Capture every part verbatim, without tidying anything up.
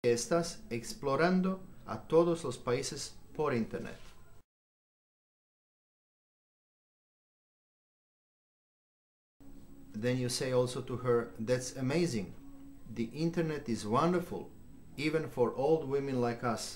que estás explorando a todos los países por internet. Then you say also to her, that's amazing. The internet is wonderful, even for old women like us.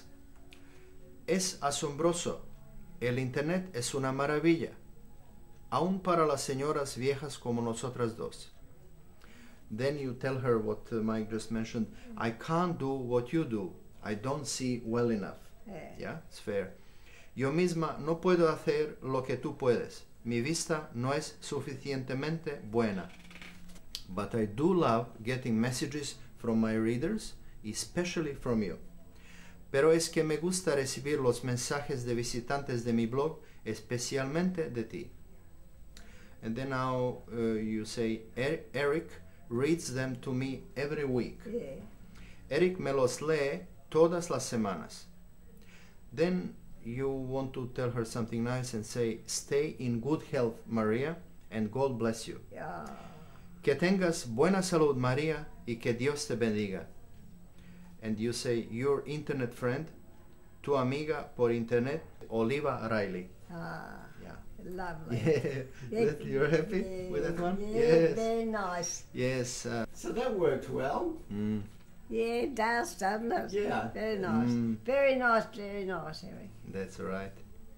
Es asombroso. El internet es una maravilla, aún para las señoras viejas como nosotras dos. Then you tell her what uh, Mike just mentioned. I can't do what you do. I don't see well enough. Yeah. Yeah, it's fair. Yo misma no puedo hacer lo que tú puedes. Mi vista no es suficientemente buena. But I do love getting messages from my readers, especially from you. Pero es que me gusta recibir los mensajes de visitantes de mi blog, especialmente de ti. And then now uh, you say, er Eric reads them to me every week. Yeah. Eric me los lee todas las semanas. Then you want to tell her something nice and say, stay in good health, Maria, and God bless you. Yeah. Que tengas buena salud, María, y que Dios te bendiga. And you say, your internet friend, tu amiga por internet, Oliva Riley. Ah, Yeah. lovely. Yeah. Yeah. That- You're happy Yeah, with that one? Yeah, Yes. very nice. Yes. Uh, So that worked well. mm, Yeah, it does, doesn't it? Yeah. Very nice. Mm. Very nice, very nice, Eric. that's right.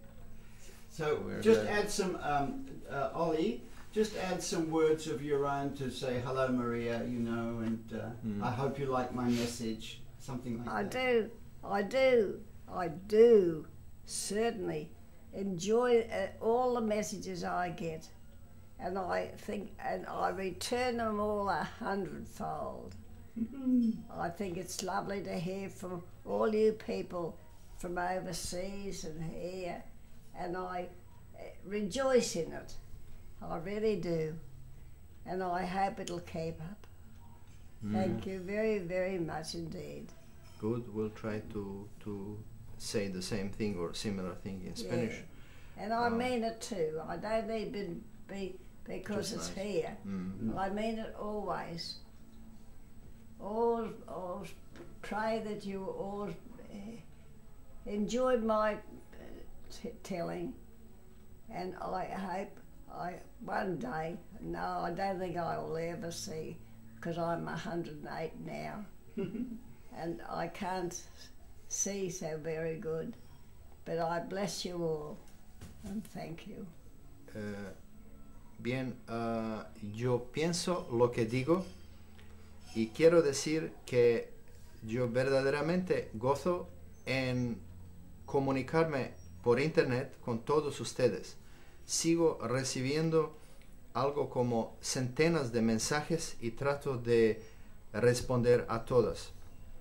So We're just good. add some, um, uh, Ollie, just add some words of your own to say, hello Maria, you know, and uh, Mm. I hope you like my message, something like I that. do, I do, I do certainly enjoy uh, all the messages I get, and I think, and I return them all a hundredfold. I think it's lovely to hear from all you people from overseas and here, and I uh, rejoice in it. I really do, and I hope it'll keep up. Mm. Thank you very, very much indeed. Good. We'll try to to say the same thing or similar thing in Spanish. Yeah. And I Um, mean it too. I don't need to be because Just it's nice. here. Mm. I mean it always. Always, always pray that you always uh, enjoy my uh, t- telling, and I hope I one day. No, I don't think I will ever see, because I'm one hundred and eight now, and I can't see so very good. But I bless you all, and thank you. Eh, bien, ah, yo pienso lo que digo y quiero decir que yo verdaderamente gozo en comunicarme por internet con todos ustedes. Sigo recibiendo algo como centenas de mensajes y trato de responder a todas.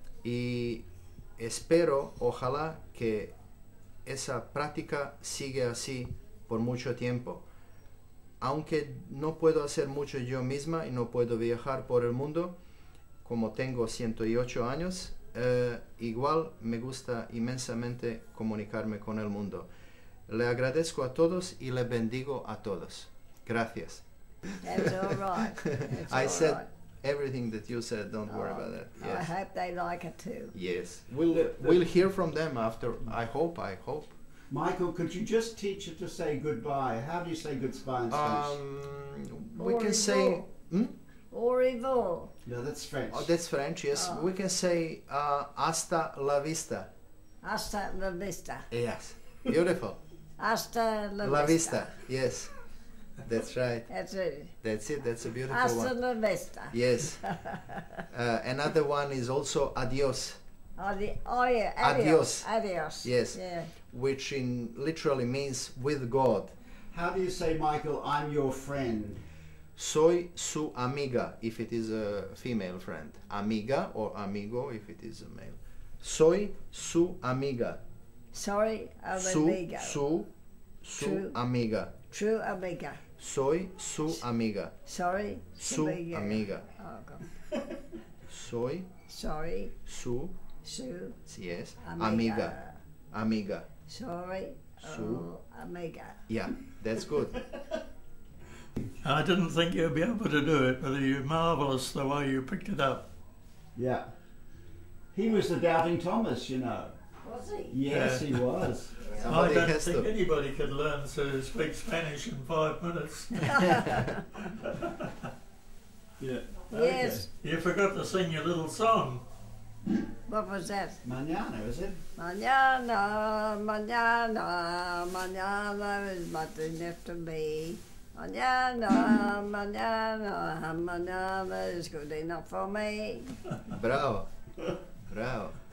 Y espero, ojalá, que esa práctica siga así por mucho tiempo. Aunque no puedo hacer mucho yo misma y no puedo viajar por el mundo, como tengo ciento ocho años, eh, igual me gusta inmensamente comunicarme con el mundo. Le agradezco a todos y le bendigo a todos. Gracias. That's all right. That's I all said right. everything that you said, don't worry Oh, about that. I Yes. hope they like it too. Yes. We'll, The- the- we'll hear from them after. I hope, I hope. Michael, could you just teach her to say goodbye? How do you say goodbye in Spanish? Um, we Au can say... revoir. Hmm? Au revoir. no, that's French. Oh, that's French, yes. Oh. We can say uh, hasta la vista. Hasta la vista. Yes. Beautiful. Hasta la, La vista. vista. Yes. That's right. That's it. That's it. That's a beautiful Hasta one. la vista. Yes. Uh, another one is also adios, Adi- oh yeah, Adios. adios. Adios. Yes. Yeah. which in literally means with God. How do you say, Michael, I'm your friend? Soy su amiga if it is a female friend. Amiga or amigo if it is a male. Soy su amiga. Sorry, I'm Su, amigo. su, su True. amiga. True amiga. Soy su amiga. Sorry, Su amigo. amiga. Oh, God. Soy Sorry, su, Su yes, amiga. amiga. Amiga. Sorry, Su. oh, amiga. Yeah, that's good. I didn't think you'd be able to do it, but you're marvellous the way you picked it up. Yeah. He was the doubting Thomas, you know. Was he? Yes, he was. I Somebody don't has think to. anybody could learn to speak Spanish in five minutes. Yeah. Yes. You forgot to sing your little song. What was that? Mañana, is it? Mañana, mañana, mañana is nothing left to me. Mañana, mañana, mañana is good enough for me. Bravo. Bravo.